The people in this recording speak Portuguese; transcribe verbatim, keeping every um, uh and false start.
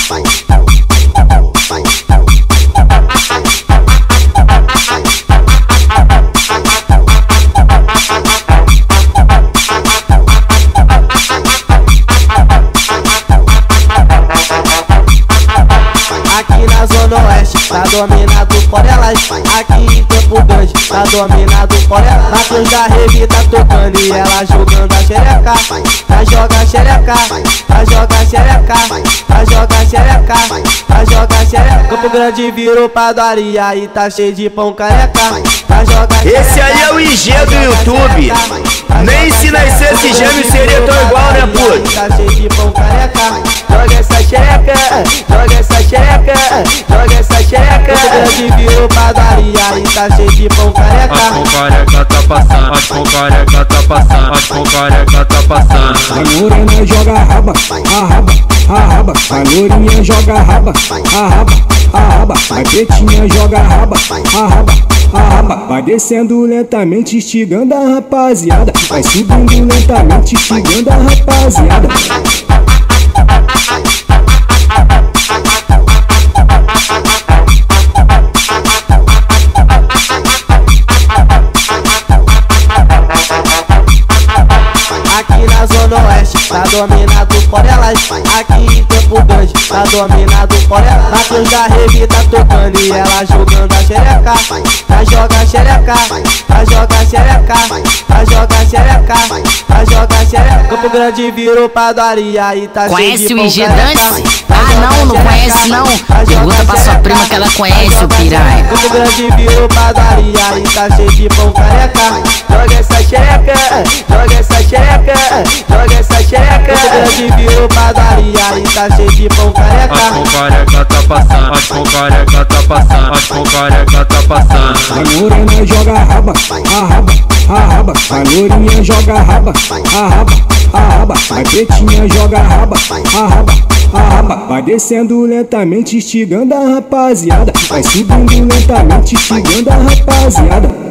Aqui na Zona Oeste, tá dominado por elas. Aqui em Campo Grande, tá dominado por elas. Na cruz da Revi tá tocando e ela jogando a xereca. Vai jogar xereca, vai jogar xereca, vai jogar xereca, vai jogar xereca. Campo Grande virou padaria e tá cheio de pão careca. Vai jogar xereca. Esse aí é o I G do YouTube. Nem se nascesse gêmeo seria tão igual, né, puto? Tá cheio de pão careca. Joga essa xereca, joga essa xereca, joga essa xereca. Campo Grande virou padaria e tá cheio de pão careca. As pão careca tá passando, as pão careca tá passando, as pão careca tá passando. A morena joga a raba, a raba, a raba. A lourinha joga a raba, a raba, a raba. A pretinha joga a raba, a raba, a raba. Vai descendo lentamente, instigando a rapaziada. Vai subindo lentamente, instigando a rapaziada. Aqui na Zona Oeste, tá dominado por elas. Aqui em Campo Grande, tá dominado por elas. Na cruz da Revi tá tocando e ela jogando a xereca. Vai jogar xereca, vai jogar xereca, vai jogar xereca, vai jogar xereca. Campo Grande virou padaria e tá cheio de Conhece o pão I G careca. Dance? Ah não, não conhece não. Pergunta pra sua prima que ela conhece o piranha. Campo Grande virou padaria e tá cheio de pão careca. Joga essa xereca, joga essa xereca, joga essa xereca. Campo Grande virou padaria e tá cheio de pão careca. As pão careca tá passando, as pão careca tá passando, as pão careca tá passando. A morena joga a raba, a raba, a raba. A lourinha joga a raba, a raba, a raba. A pretinha joga a raba, a raba, a raba. Vai descendo lentamente, instigando a rapaziada. Vai subindo lentamente, instigando a rapaziada.